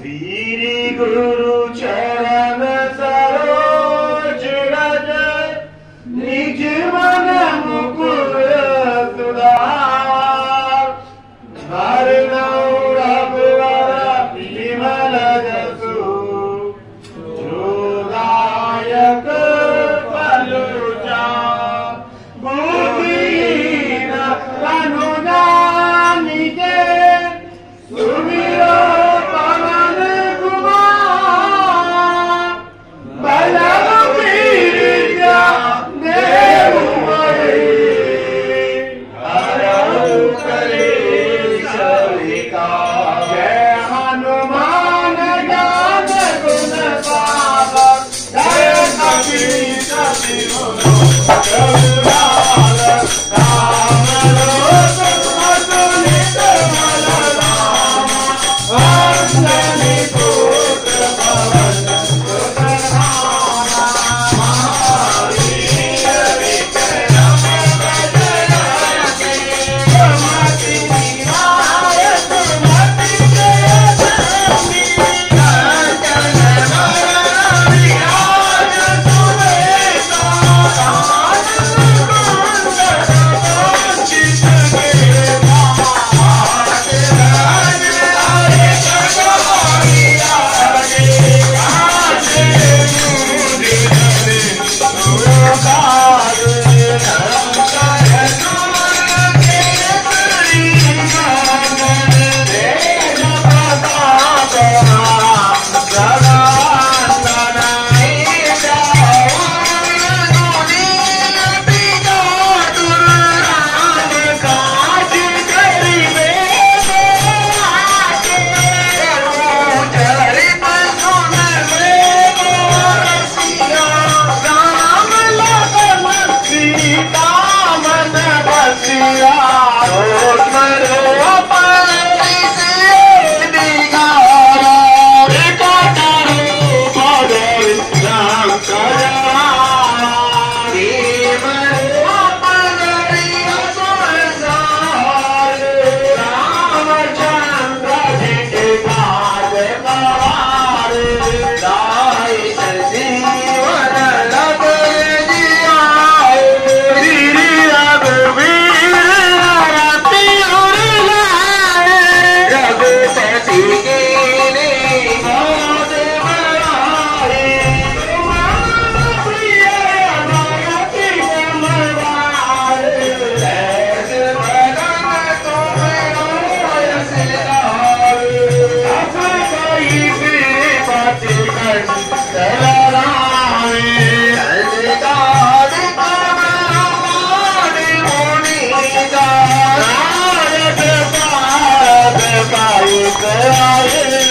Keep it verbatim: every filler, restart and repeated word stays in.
श्री गुरु चरण सरोज रज निज मन मुकुर सुधार भरनौ रघुवर विमल जसु जोदायक फल चार बुद्धिहीन तनु जानिके सुमिरो पवन कुमार बलम विद्या देहु महि हरहु कलेश विकार। जय हनुमान ज्ञान गुण सागर जय कपीस तिहु रघुराय राम रोष अतुलित बल राम अंजनी पुत्र पवन सुत नामा महावीर विक्रम बजरंगी सुमति निवार सुमति के संगी कंचन बरन विराज सुबेसा कानन कुंडल कुंचित केसा हाथ धज हरि सगोरिया गे काजे मुनि धरे सुरकार धर्म कर सुमन केसरी नंदन तेज प्रताप जगवंदन काज करिबे चरित सुनबे रसिया राम लखन सीता मन बसिया करो पलि से दिगारा विकट रूप धरि लंकर देव अपन प्रिय संसार रामचंद्र जी के काज सवार दाई संजीवन लग जियाए श्री रघुवीर रति उर लाए रघुपति कीन्ही बहुत बड़ाई मन प्रिय भरति समवार जैस बदन तुम रोयस लाए अस कहि श्रीपति कहि सरनाए अधिकारिक ब्रह्मादि मुनीसा नारद सारद सहित आए